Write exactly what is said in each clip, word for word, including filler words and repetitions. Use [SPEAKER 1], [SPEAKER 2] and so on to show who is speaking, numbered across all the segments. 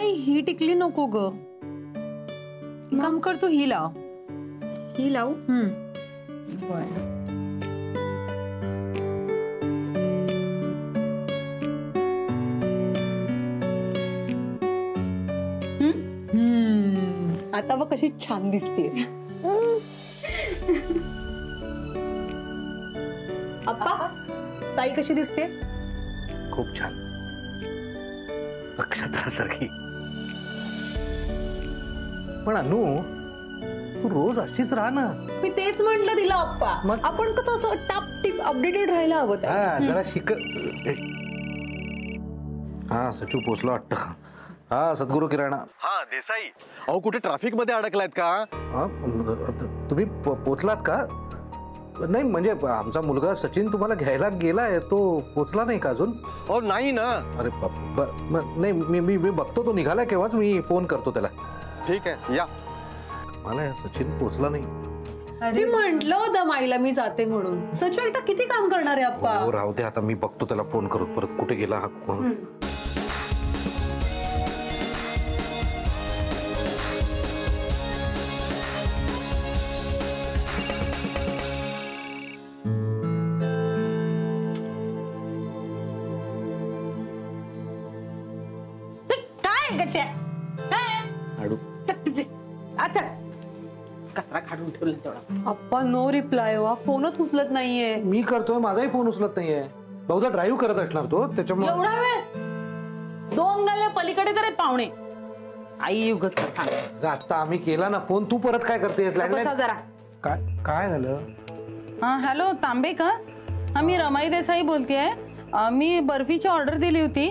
[SPEAKER 1] आई ही टिकली नको ग, काम कर तू ही लाव.
[SPEAKER 2] ही लावू?
[SPEAKER 1] हम्म
[SPEAKER 2] बरं.
[SPEAKER 1] आता बघ कशी छान दिसतेस. अप्पा ताई कशी दिसते?
[SPEAKER 3] खूप छान, नक्षत्रासारखी. पण अनु तू रोज अशीच राहा ना.
[SPEAKER 1] मी तेच म्हंटल तिला अप्पा, आपण कसं असं टाप टिप अपडेटेड राहायला हवं.
[SPEAKER 3] हा जरा शिक. हा सचू पोचलो वाटतं. हा सद्गुरू किराणा.
[SPEAKER 4] हा देसाई, अहो कुठे ट्रॅफिक मध्ये अडकलायत का?
[SPEAKER 3] हा तुम्ही पोचलात का? नाही म्हणजे आमचा मुलगा सचिन तुम्हाला घ्यायला गेलाय, तो पोचला नाही का अजून?
[SPEAKER 4] हो नाही ना.
[SPEAKER 3] अरे नाही मी मी मी बघतो तो निघालाय केव्हाच, मी फोन करतो त्याला.
[SPEAKER 4] ठीक आहे या.
[SPEAKER 3] मला सचिन पोचला नाही.
[SPEAKER 1] मी म्हंटल होतं माईला मी जाते म्हणून. सचू एकटा किती काम करणार आहे अप्पा?
[SPEAKER 3] हो राहू दे आता, मी बघतो त्याला फोन करून परत कुठे गेला हा कोण.
[SPEAKER 5] कचरा काढून ठेवला तेवढा.
[SPEAKER 1] अप्पा नो रिप्लाय हो, फोनच उचलत नाहीये.
[SPEAKER 3] मी करतोय, माझाही फोन उचलत नाहीये. बहुधा ड्राईव्ह करत असणार तो, त्याच्यामुळे.
[SPEAKER 5] एवढा वेळ? दोन गल्ल्या पलीकडे तर आहेत पाहुणे. आई उगाच सांग.
[SPEAKER 3] आता आम्ही केला ना फोन, तू परत काय करतेस?
[SPEAKER 5] जरा
[SPEAKER 3] काय काय झालं?
[SPEAKER 5] हा हॅलो तांबे का? हा मी रमाई देसाई बोलतेय. मी बर्फीची ऑर्डर दिली होती.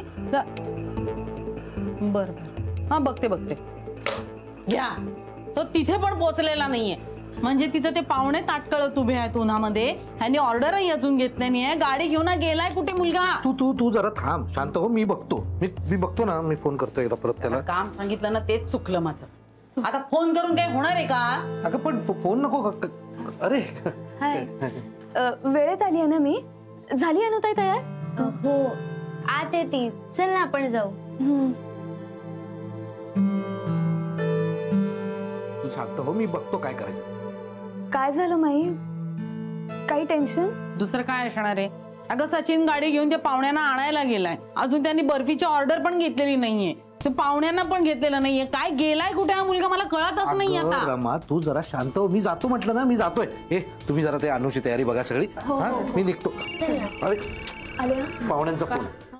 [SPEAKER 5] बर बर हा बघते बघते. घ्या. तो तिथे पण पोहोचलेला नाहीये, म्हणजे तिथे ते पाहुणे ताटकळत उभे आहेत उन्हामध्ये. ह्यानी ऑर्डरही अजून घेतली नाहीये. गाडी घेऊन गेलाय कुठे मुलगा?
[SPEAKER 3] तू तू तू जरा थांब, शांत हो. मी बघतो, मी मी बघतो ना. मी फोन करतो एकदा परत त्याला.
[SPEAKER 5] काम सांगितलं ना तेच चुकलं माझं. आता फोन करून काय होणार आहे का?
[SPEAKER 3] अगं पण फोन नको. अरे
[SPEAKER 2] हाय, वेळेत आली आहे ना मी. झाली अनुताई तयार?
[SPEAKER 6] हो आत येते. चल ना आपण जाऊ.
[SPEAKER 3] तू शांत हो, मी बघतो काय करायचं.
[SPEAKER 2] काय झालं माई? काही टेन्शन?
[SPEAKER 5] दुसरं काय असणार आहे? अगं सचिन गाडी घेऊन त्या पाहुण्यांना आणायला गेलाय. अजून त्यांनी बर्फीची ऑर्डर पण घेतलेली नाहीये. तो पाहुण्यांना पण घेतलेलं नाहीये. काय गेलाय कुठे हा मुलगा मला कळतच नाही आता.
[SPEAKER 3] रमा तू जरा शांत हो. मी जातो म्हटलं ना, मी जातोय. हे तुम्ही जरा ते अनुची तयारी बघा सगळी. मी निघतो. अरे पाहुण्यांचा फोन.